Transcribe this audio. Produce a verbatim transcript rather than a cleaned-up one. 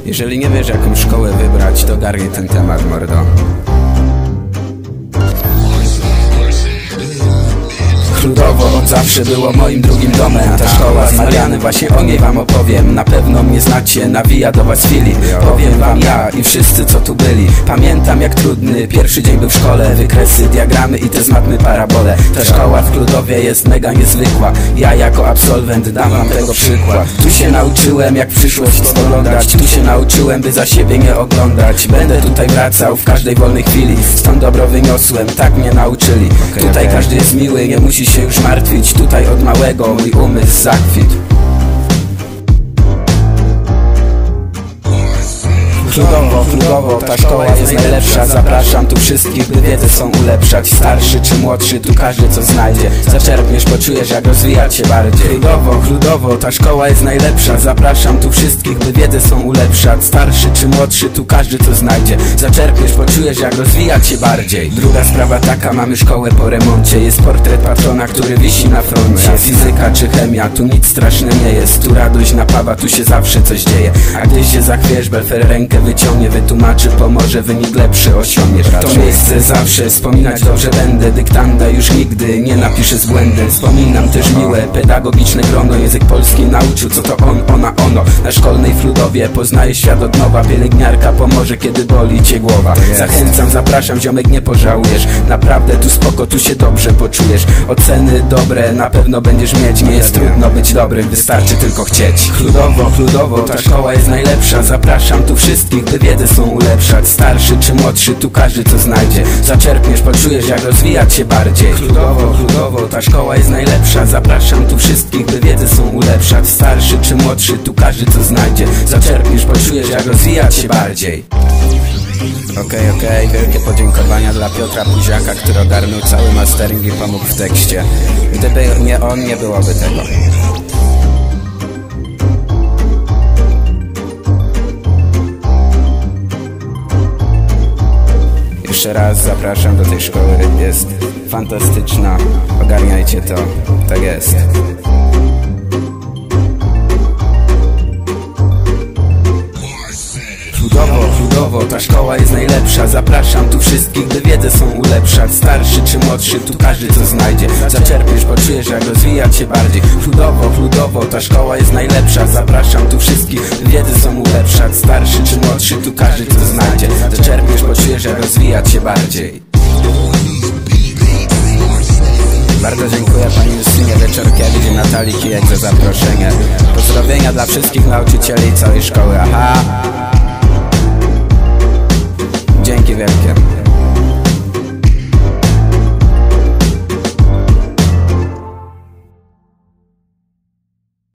Jeżeli nie wiesz, jaką szkołę wybrać, to garnij ten temat, mordo. Chludowo od zawsze było moim drugim domem. Ta szkoła z Marianem, właśnie o niej wam opowiem. Na pewno mnie znacie, nawija do was chwili. Powiem wam ja i wszyscy co tu byli. Pamiętam jak trudny pierwszy dzień był w szkole. Wykresy, diagramy i te z matmy parabole. Ta szkoła w Chludowie jest mega niezwykła. Ja jako absolwent dam wam tego przykład. Tu się nauczyłem jak przyszłość spoglądać. Tu się nauczyłem by za siebie nie oglądać. Będę tutaj wracał w każdej wolnej chwili. Stąd dobro wyniosłem, tak mnie nauczyli. Tutaj każdy jest miły, nie musi się już martwić. Tutaj od małego mój umysł zakwitł. Chludowo, chludowo, ta szkoła jest najlepsza. Zapraszam tu wszystkich, by wiedzę są ulepszać. Starszy czy młodszy, tu każdy co znajdzie. Zaczerpniesz, poczujesz jak rozwijać się bardziej. Chludowo, chludowo, ta szkoła jest najlepsza. Zapraszam tu wszystkich, by wiedzę są ulepszać. Starszy czy młodszy, tu każdy co znajdzie. Zaczerpniesz, poczujesz jak rozwijać się bardziej. Druga sprawa taka, mamy szkołę po remoncie. Jest portret patrona, który wisi na froncie. Fizyka czy chemia, tu nic straszne nie jest. Tu radość napawa, tu się zawsze coś dzieje. A gdy się zachwiesz, belfer rękę wyciągnie, wytłumaczy, pomoże, wynik lepszy osiągniesz. To miejsce zawsze wspominać dobrze będę. Dyktanda już nigdy nie napiszę z błędem. Wspominam też miłe, pedagogiczne grono. Język polski nauczył, co to on, ona, ono. Na szkolnej w Chludowie poznaje świat od nowa. Pielęgniarka pomoże, kiedy boli cię głowa. Zachęcam, zapraszam, ziomek, nie pożałujesz. Naprawdę tu spoko, tu się dobrze poczujesz. Oceny dobre na pewno będziesz mieć. Nie jest trudno być dobrym, wystarczy tylko chcieć. Chludowo, chludowo, ta szkoła jest najlepsza. Zapraszam tu wszystkich, by wiedzę są ulepszać. Starszy czy młodszy, tu każdy co znajdzie. Zaczerpniesz, poczujesz jak rozwijać się bardziej. Chludowo, chludowo, ta szkoła jest najlepsza. Zapraszam tu wszystkich, by wiedzę są ulepszać. Starszy czy młodszy, tu każdy co znajdzie. Zaczerpniesz, poczujesz jak rozwijać się bardziej. Okej, okay, okej, okay. Wielkie podziękowania dla Piotra Puziaka, który ogarnął cały mastering i pomógł w tekście. Gdyby nie on, nie byłoby tego. Jeszcze raz zapraszam do tej szkoły, jest fantastyczna, ogarniajcie to, tak jest. Chludowo, chludowo, ta szkoła jest najlepsza. Zapraszam tu wszystkich, by wiedzę są ulepszać. Starszy czy młodszy, tu każdy co znajdzie. Zaczerpniesz, poczujesz jak rozwijać się bardziej. Chludowo, chludowo, ta szkoła jest najlepsza. Zapraszam tu wszystkich, by wiedzę są ulepszać. Starszy czy młodszy, tu każdy co znajdzie. Zaczerpniesz, poczujesz jak rozwijać się bardziej. Bardzo dziękuję pani Justynie Wieczorkiewicz i Natalii Kijek za zaproszenie. Pozdrowienia dla wszystkich nauczycieli i całej szkoły. Aha!